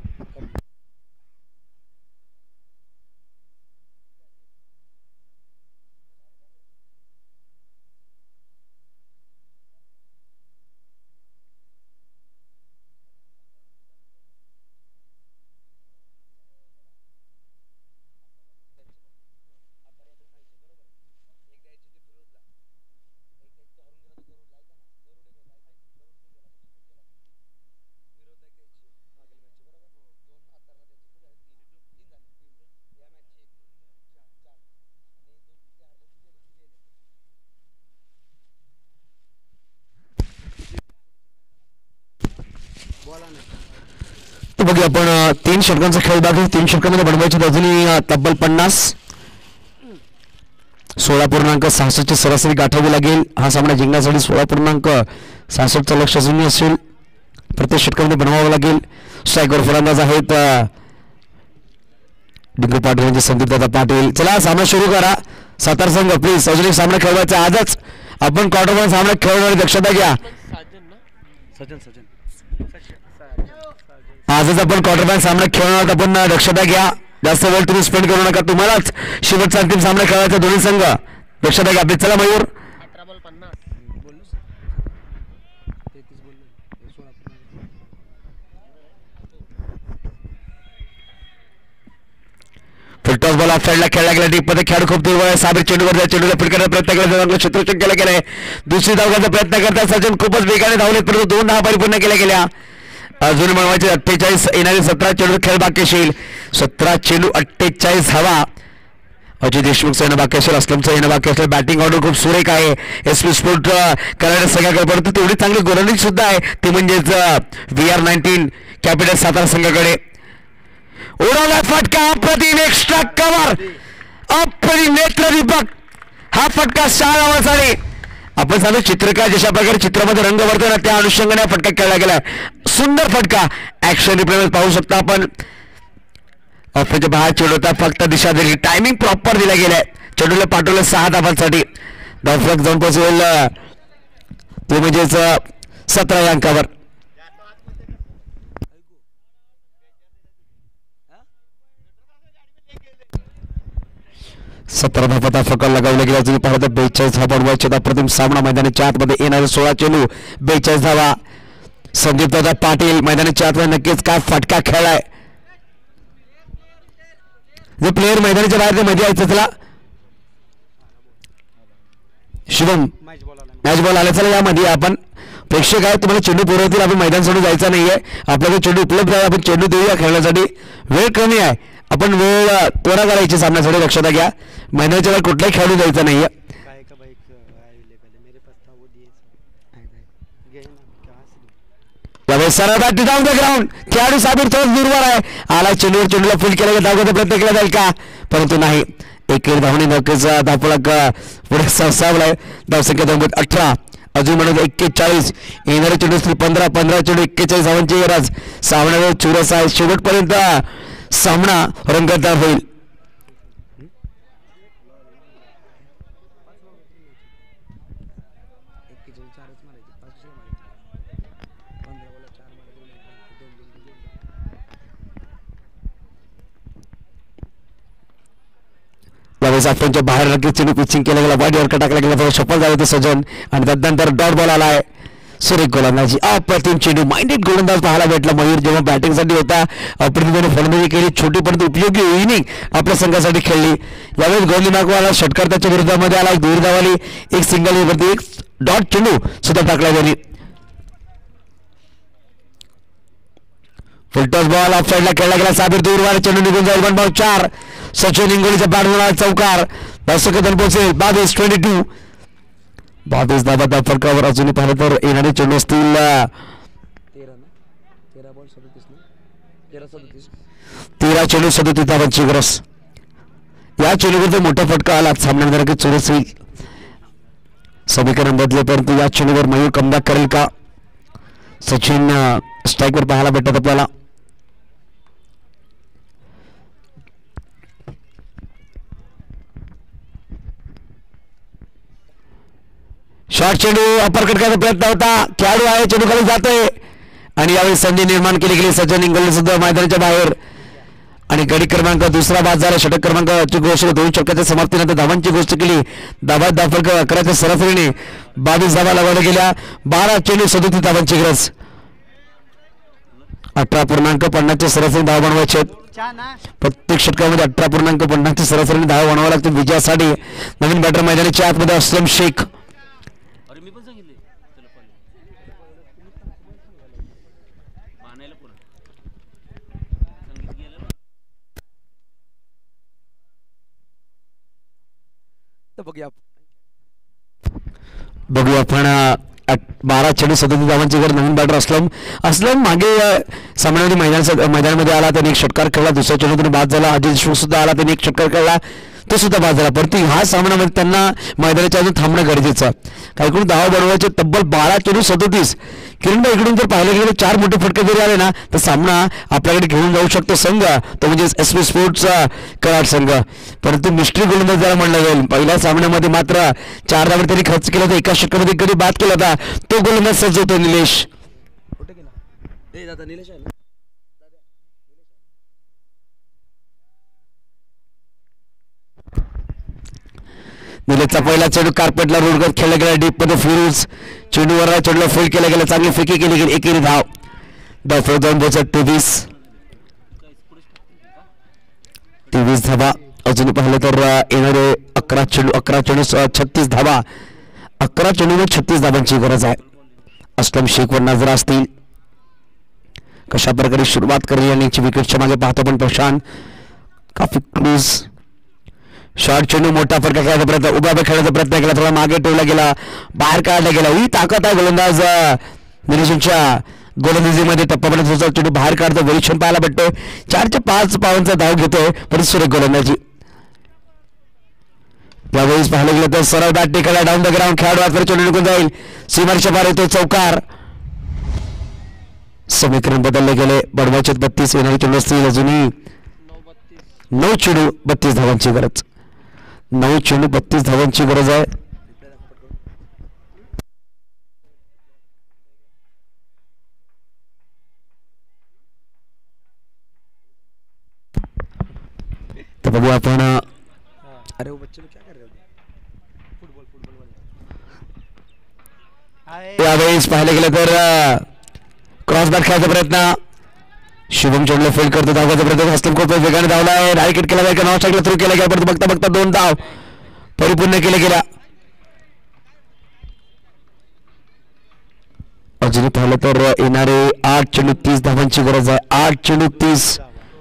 बघूया आपण तीन षटकांचा खेळ बाकी. तीन षटकांमध्ये बनवायचे अजूनही तब्बल पन्नास सोळा पूर्णांक सहासष्टची सरासरी गाठावी लागेल. हा सामना जिंकण्यासाठी सोळा पूर्णांक सहासष्टचं लक्ष अजूनही असेल. प्रत्येक षटकामध्ये बनवावं लागेल. स्ट्रायकर फलंदाज आहेत डिंगू पाटील म्हणजे संदीप दादा पाटील. चला सामना सुरू करा. सातारा संघ प्लीज अजून एक सामना खेळवायचा. आजच आपण क्वार्टर फायनल सामना खेळवणारी दक्षता घ्या. आजच आपण क्वार्टर फायनल सामना खेळणार आपण दक्षता घ्या. जास्त वेळ तुम्ही स्पेंड करू नका. तुम्हालाच शेवटचा अंतिम सामना खेळायचा दोन्ही संघ. दक्षता घ्या आपली. चला मयूर. फुलटॉस बॉल ऑफ साईडला खेळला गेला. डीप मध्ये खेळाडू खूप दूर आहे. साबिर चेंडूवर जाय. चेंडूला फिट करण्याचा प्रयत्न केला. चांगलं क्षेत्ररक्षण केलं गेलंय. दुसरी धाव घ्यायचा प्रयत्न करतात सचिन. खूपच वेगाने धावलेत परंतु दोन धावा परिपूर्ण केल्या गेल्या. अजून बनवायचे अठ्ठेचाळीस येणारे सतरा चेंडू खेळ बाकी असेल. सतरा चेंडू अठ्ठेचाळीस धावा. अजय देशमुखचं येणं बाकी असेल. असलमचं येणं बाकी असेल. बॅटिंग ऑर्डर खूप सुरेख आहे एस पी स्पोर्ट करायला सगळ्याकडे परंतु तेवढी चांगली गोलंदाजी सुद्धा आहे ती म्हणजेच V R nineteen capital Satara संघाकडे. उडवला फटका. अप्रतिम एक्स्ट्रा कव्हर. अप्रतिम नेत्र दीपक. हा फटका सहा धावांसाठी. आपण सांगतो चित्रकार जशा प्रकारे चित्रामध्ये रंग भरतो ना त्या अनुषंगाने हा फटका खेळला गेलाय. सुंदर फटका. ऍक्शन रिप्ले पाहू शकता आपण. ऑफच्या बाहेर चेंडू होता. फक्त दिशा दिली. टायमिंग प्रॉपर दिला गेलाय. चेंडूला पाठवलं सहा धावांसाठी. धावफलक जाऊन पोहोचवेल ते म्हणजेच सतरा या अंकावर. सतरा धावाचा फटका लगावला गेला. अजून पाहता बेचाळीस धावा बनवायचे. अप्रतिम सामना. मैदानाच्या आतमध्ये येणारे सोळा चेंडू बेचाळीस धावा. संदीप दादा पाटील मैदानाच्या आतमध्ये नक्कीच काय फटका खेळलाय. जे प्लेयर मैदानाच्या बाहेर मध्ये यायचं चला शुभम मॅच बॉल आला. चला यामध्ये आपण प्रेक्षक आहे तुम्हाला चेंडू पुरवतील. आपण मैदान सोडून जायचं नाहीये. आपल्याकडे चेंडू उपलब्ध आहे. आपण चेंडू देऊया खेळण्यासाठी. वेळ कमी आहे. आपण वेळ त्वरा करायची सामन्यासाठी. लक्षात घ्या मैदानाच्या बाहेर कुठलाही खेळाडू जायचा नाहीये. ग्राउंड खेळाडू साबिर थोडं दूरवर आहे. आला चेंडूवर. चेंडूला फुल केला. धावण्याचा प्रयत्न केला जाईल का परंतु नाही. एक धावणी नौकेचा धावफलक पुढे सरसावलाय. धावसंख्या धावत अठरा. अजून म्हणून एक्केचाळीस. येणारे चेंडू असतील पंधरा. पंधरा चेंडू एक्केचाळीस धावांची गरज. सामना चुरस आहे. शेवटपर्यंत सामना रंगतदार होईल. आपणच्या बाहेर नक्कीच चेंडू पिचिंग केला गेला. वाईट वर टाकला गेला. थोडा सफल झाला होतं सजन आणि त्यानंतर डॉट बॉल आलाय. सुरेख गोलंदाजी. अप्रतिम चेंडू. माइंडेड गोलंदाज पाहायला भेटला. मयूर जेव्हा बॅटिंगसाठी होता अप्रतिमपणे फलंदाजी केली. छोटी परंतु उपयोगी इनिंग आपल्या संघासाठी खेळली. यावेळेस गोली नागवाला षटकार त्याच्या विरोधामध्ये आला. एक दूर धावाली. एक सिंगल वरती एक डॉट चेंडू सुद्धा टाकला गेली. फुलटॉस बॉल ऑफ साईडला खेळला गेला. साबिर दूरवाला चेंडू निघून जाईल. वन बाय चार. सचिन इंगोलीचा बॅट होणार चौकार. दर्शकांना पोहोचेल. बावीस ट्वेंटी टू. बावीस धावा त्या फटकावर. अजूनही पाहिलं तर येणारे चेंडू असतील तेरा चेंडू सदतीस धावांची गरज. या चेंडूवर मोठा फटका आला. सामन्यामध्ये नक्कीच चोरस होईल. समीकरण बदले परंतु या चेंडूवर मयूर कमबॅक करेल का. सचिन स्ट्राईकवर पाहायला भेटतात आपल्याला. शॉर्ट चेंडू अपर कट करायचा प्रयत्न होता. खेळाडू आहे. चेंडू खाली जातोय आणि यावेळी संधी निर्माण केली गेली. सचिन इंगोले सुद्धा मैदानाच्या बाहेर आणि गडी क्रमांक दुसरा बाद झाला. षटक क्रमांकाची गोष्ट दोन षटकाच्या समाप्तीनंतर धावांची गोष्ट केली. धावा दाफल अकराच्या सरासरीने बावीस धावा लावल्या गेल्या. बारा चेंडू सदोतीस धावांची गरज. अठरा पूर्णांक पन्नासच्या सरासरी धावा बनवायचे. प्रत्येक षटकामध्ये अठरा पूर्णांक पन्नासच्या सरासरीने धावा बनवावं लागतील विजयासाठी. नवीन बॅटर मैदानाच्या आतमध्ये असलम शेख. बघूया बघूया आपण बारा चेंडू सदतीस धावांची गरज. नवीन बॅटर असलम. असलम मागे सामन्यामध्ये मैदान मैदानामध्ये आला. त्याने एक षटकार खेळला. दुसऱ्या चेंडूतून बाद झाला. अजय देशमुख सुद्धा आला. त्याने एक षटकार खेळला. तो सुद्धा बाजूला. परंतु ह्या सामन्यामध्ये त्यांना मैदानाच्या अजून थांबणं गरजेचं. काहीकडून धावा बनवायचे तब्बल बारा चेंडू सदोतीस. किरणभाई इकडून जर पाहिलं गेलं चार मोठे फटके जरी आले ना तर सामना आपल्याकडे घेऊन जाऊ शकतो संघ, तो म्हणजे एस पी स्पोर्ट्सचा कराड संघ. परंतु मिस्ट्री गोलंदाज ज्याला म्हणलं जाईल, पहिल्या सामन्यामध्ये मात्र चार धावा त्यांनी खर्च केला होता, एका षटकामध्ये गडी बाद केला होता, तो गोलंदाज सजवतो निलेश. निलेशचा पहिला चेंडू कार्पेटला रोडगत खेळला गेला, डीप मध्ये फिरूज चेंडूवर चेंडूला फोल्ड केला गेला, चांगली फेकी केली गेली, एकेरी धाव. धाव दोन बोचत तेवीस तेवीस धावा. अजून पाहिलं तर येणारे अकरा चेंडू अकरा चेंडू छत्तीस धावा, अकरा चेंडूवर छत्तीस धावांची गरज आहे. अस्लम शेखवर नजर असतील, कशा प्रकारे सुरुवात करेल यांची विकेटच्या मागे पाहतो पण प्रशांत काफी क्रूज शॉर्ट चेंडू मोठा फरक खेळायचा प्रयत्न, उभा खेळायचा प्रयत्न केला, थोडा मागे टोळला गेला, बाहेर काढला गेला. ही ताकद आहे गोलंदाज निलेशच्या गोलंदाजीमध्ये. टप्पापर्यंत चेंडू बाहेर काढतो, परीक्षण पाहायला भेटतोय. चारच्या पाच पावांचा धाव घेतोय परत सुरेख गोलंदाजी. यावेळेस पाहायला गेलं तर सरळ बॅट टेकायला डाऊन द ग्राउंड, खेळाडू आजवर चेंडू निघून जाईल, सीमारेषा पार येतो, चौकार. समीकरण बदलले गेले, बडवाचे बत्तीस, येणारे चेंडू असतील अजूनही नऊ चेंडू बत्तीस धावांची गरज. नऊ चेंडू बत्तीस धावांची गरज आहे. तर बघू आपण. अरे वो बच्चे लोग क्या कर रहे होते फुटबॉल फुटबॉल यावेळेस पाहायला गेलं तर क्रॉस बॅट खेळायचा प्रयत्न, शुभम चेंडूला फील्ड करतो, धावायचा प्रयत्न, हस्तम खूप वेगाने धावला आहे, राईट केला जाईल का नॉट साईडला थ्रू केला गेला, परंतु बघता बघता दोन धाव परिपूर्ण केले गेला. अजून पाहिलं तर येणारे आठ चेंडू तीस धावांची गरज आहे. आठ चेंडू तीस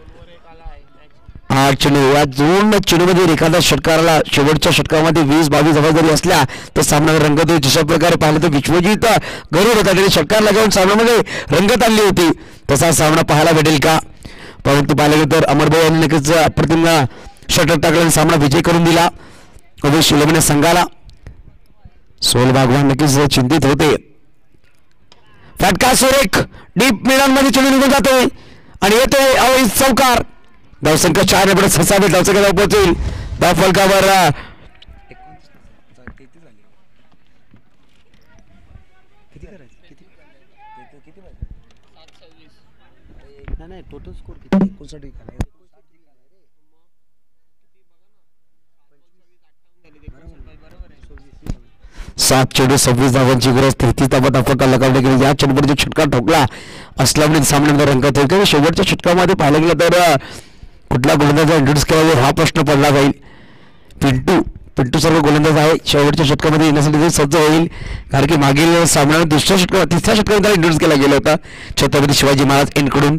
आठ चेंडू या दोन चेंडूमध्ये एखाद्या षटकाराला शेवटच्या षटकामध्ये वीस बावीस धावा जरी असल्या तर सामन्यावर रंगत होती. जशा प्रकारे पाहिलं तर विश्वजित गरुड होता, त्याने षटकार लगावून सामन्यामध्ये रंगत आणली होती. तसा सामना पाहायला भेटेल का? परंतु पाहिलं गेलं तर अमरभाई यांनी नक्कीच अप्रतिम षटक टाकल्याने सामना विजय करून दिला उमेश शिलोमने संघाला. सोल भागवान नक्कीच चिंतित होते. फटका सुरेख डीप मैदानमध्ये चेंडू निघून जातोय आणि येतोय अवैध चौकार. धावसंख्या चार ने ससावे धावसंख्या धाव पोहोचेल. धाव फलकावर
नाही टोटल स्कोर किती एकोणसाठ
सात चेंडू सव्वीस धावांची गरज, तेहतीस धावा फलका लगावले गेले. या चेंडूवर जो षटकार ठोकला असलामने सामन्यामध्ये रंगत होईल किंवा शेवटच्या षटकामध्ये पाहायला गेलं तर कुठला गोलंदाजा इंट्रोड्यूस केला हा प्रश्न पडला जाईल. पिंटू पिंटू सर्व गोलंदाज आहे, शेवटच्या षटकामध्ये येण्यासाठी सज्ज होईल, कारण की मागील सामन्यात दुसऱ्या षटका तिसऱ्या षटकामध्ये इंट्रोड्यूस केला गेला होता छत्रपती शिवाजी महाराज यांकडून.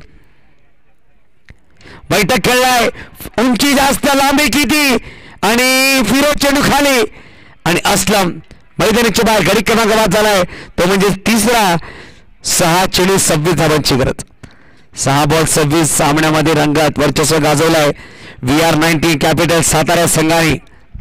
बैठक खेळलाय, उंची जास्त, लांबी किती, आणि फिरोज चेंडू खाली आणि असलम मैदानाच्या बाहेर. गडी क्रमांक बाद झालाय तो म्हणजे तिसरा. सहा चेंडू सव्वीस धावांची गरज. सहा बॉल सव्वीस सामन्यामध्ये रंगात वर्चस्व गाजवलाय V R ninety capital Satara संघाने.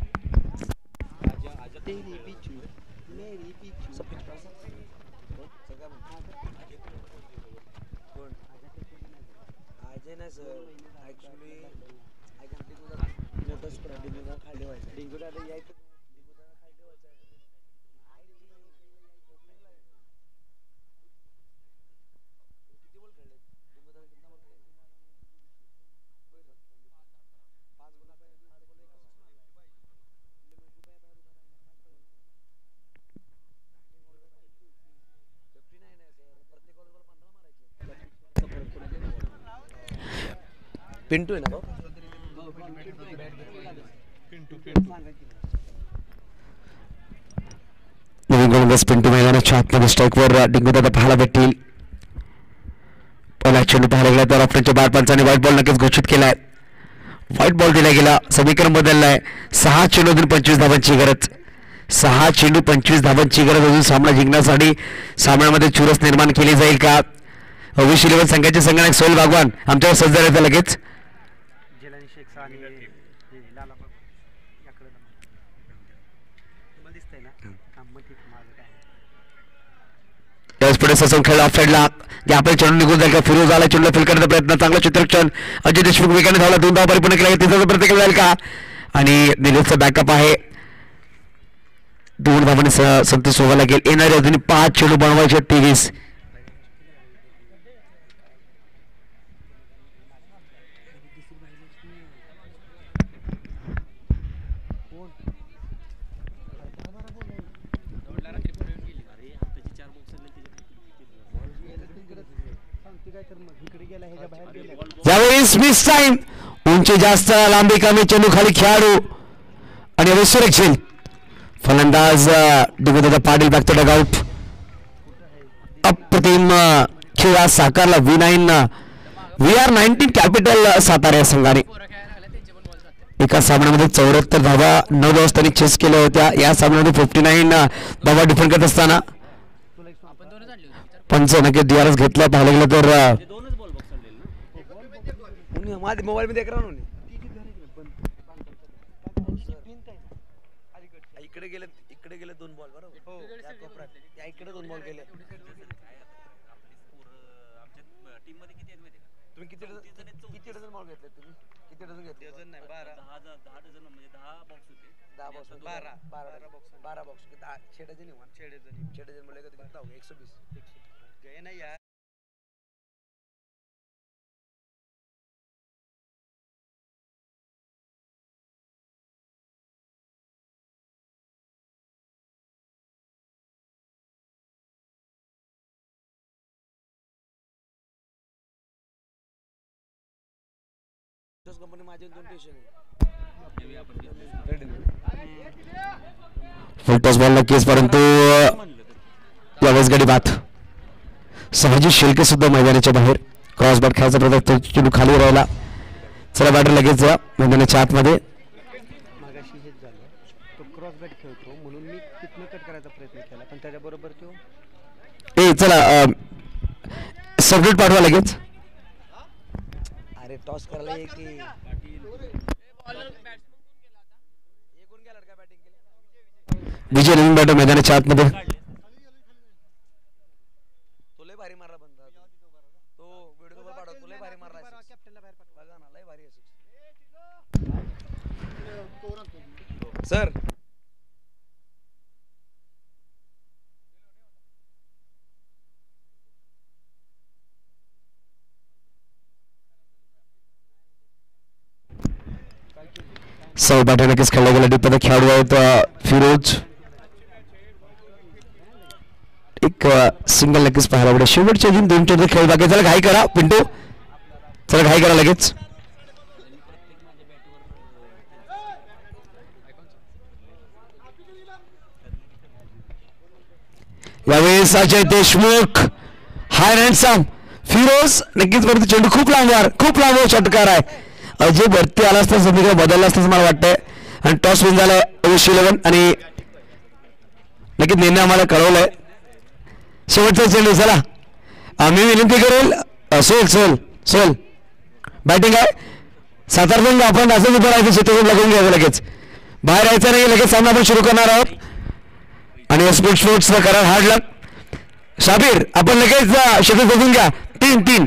पिंटू आहे ना
नवीन गोलंदाज पिंटू मैदानाच्या आतमध्ये स्ट्राईकवर डिंगोदादा पाहायला भेटतील. पहिला चेंडू पाहायला गेला तर ऑप्शनच्या बाहेर पंचाने व्हाईट बॉल नक्कीच घोषित केलाय. व्हाईट बॉल दिला गेला, समीकरण बदललाय. सहा चेंडूतून पंचवीस धावांची गरज. सहा चेंडू पंचवीस धावांची गरज. अजून सामना जिंकण्यासाठी सामन्यामध्ये चुरस निर्माण केली जाईल का? अविश इलेव्हन संघाचे संघनायक सोहेल भागवान आमच्यावर सज्ज राहतात लगेच.
याकडे तुम्हाला दिसतंय ना हा मग ठीक माझं काय
त्यावेळेस पुढे ससून खेळ ऑफ साईडला आपल्या चेंडू निघून जाईल का फिरोज आला चेंडूला फील करण्याचा प्रयत्न चांगला चित्रक्षण अजय देशमुख वेगाने धावला दोन धावा परिपूर्ण केला तिचा प्रयत्न केला जाईल का आणि निलेशचा बॅकअप आहे दोन धावांनी संतोष सोबत लागेल येणारे अजून पाच चेंडू बनवायचे तेवीस यावेळेस मिस टाइम उंची जास्त लांबी कमी चेंडू खाली खेळाडू आणि यावेळी सुरक्षित फलंदाज डिगोदादा पाटील बॅक टू डगआउट अप्रतिम खेळ आज साकारला V nine V R nineteen capital Satara या संघाने एका सामन्यामध्ये चौऱ्याहत्तर धावा नऊ दिवस त्यांनी चेस केल्या होत्या या सामन्यामध्ये फिफ्टी नाईन धावा डिफेंड करत असताना पंच नक्की दियारच घेतला पाहायला गेलं तर
माझ्या मोबाईल मध्ये करा इकडे गेले इकडे गेले दोन बॉल बरोबर या इकडे दोन बॉल गेले तुम्ही किती किती डझन बॉल घेतले तुम्ही किती डझन घेतले डझन नाही बारा दहा दहा डझन म्हणजे दहा बॉक्स होते दहा बॉक्स बारा बारा बॉक्स बारा बॉक्स छे डझन छे डझन छे डझन म्हणजे एकशे वीस गए नाही यार कंपनी माझे दोन पेशंट
फुलटॉस बॉल नक्कीच परंतु यावेळेस गडी बाद सहजी शिल्के सुद्धा मैदानाच्या बाहेर क्रॉस बॅट खेळायचा प्रयत्न चेंडू खाली राहिला चला बॅटर लगेच या मैदानाच्या आतमध्ये
मागाशी हेच झालं तो क्रॉस बॅट खेळतो म्हणून मी तिथनं कट करायचा प्रयत्न केला पण त्याच्याबरोबर तो
ए चला सबमिट पाठवा लगेच
अरे टॉस करायला एक की
विजय नवीन बॅटर मैदानाच्या आतमध्ये
तुले भारी मारला बंदा तो व्हिडिओ कॉल पाठव तुले भारी मारला कॅप्टनला बाहेर पाठव बघा ना लय भारी आहे सर
सौ बॅटर नक्कीच खेळला गेला डीपमध्ये खेळाडू आहेत फिरोज एक सिंगल नक्कीच पाहायला आवडेल शेवटचे अजून दोन चेंडू खेळ बाकी चला घाई करा पिंटू चला घाई करा लगेच यावेळेस अजय देशमुख हाय हँडसम फिरोज नक्कीच परंतु चेंडू खूप लांबवर खूप लांबवर षटकार आहे अजय भरती आला असता सध्या बदलला असताच मला वाटतंय आणि टॉस विन झालाय ओश इलेव्हन आणि नक्कीच निर्णय आम्हाला कळवलाय शेवटचा चेंडू चला आम्ही विनंती करेल सोल सोल सोल बॅटिंग आहे सातारजण आपण असंच उभं राहायचं शेतातून लागून घ्यावं लगेच बाहेर यायचं नाही लगेच सामना आपण सुरू करणार आहोत आणि स्पोर्ट्स स्पोर्ट्सला करा हार्ड लक शाबीर आपण लगेच शेतात बघून घ्या तीन तीन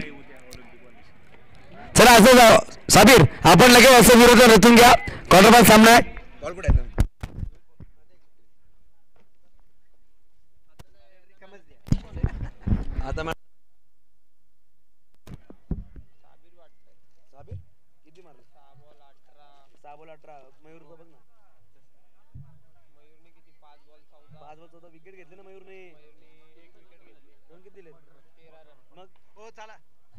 चला असं जाऊ साबीर आपण लगेच असं विरोध रचून घ्या क्वार्टर फायनल सामना आहे
आता साबीर किती मारला सहा बॉल अठरा सहा बॉल अठरा मयूर बघ ना मयूरने किती पाच बॉल चौदा पाच बॉल चौदा विकेट घेतले ना मयूरने एक विकेट घेतली दोन किती दिले तेरा रन मग हो चला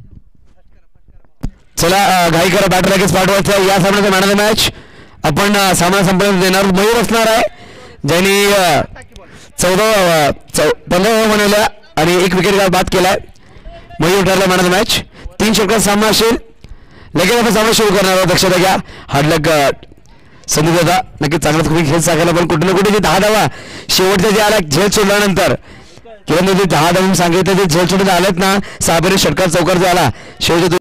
चला घाई करा बॅटर लगेच पाठवायचं या सामन्याचा मॅन ऑफ द मॅच आपण सामना संपन्न देणार मयूर असणार आहे ज्यांनी चौदा पंधरा ओव्हर बनवल्या आणि एक विकेट बाद केलाय मयूर ठरला मॅन ऑफ द मॅच तीन षटकार सामना असेल लगेच आपण सामना सुरू करणार आहोत लक्षात घ्या हार्डलक संदीप दादा नक्कीच चांगलाच खूप खेळ सांगायला पण कुठे ना कुठे जे दहा धावा शेवटच्या जे आला झेल सोडल्यानंतर किंवा जे दहा धावा सांगितलं ते झेल सोडून आलेत ना सहा षटकार चौकार जे आला शेवटच्या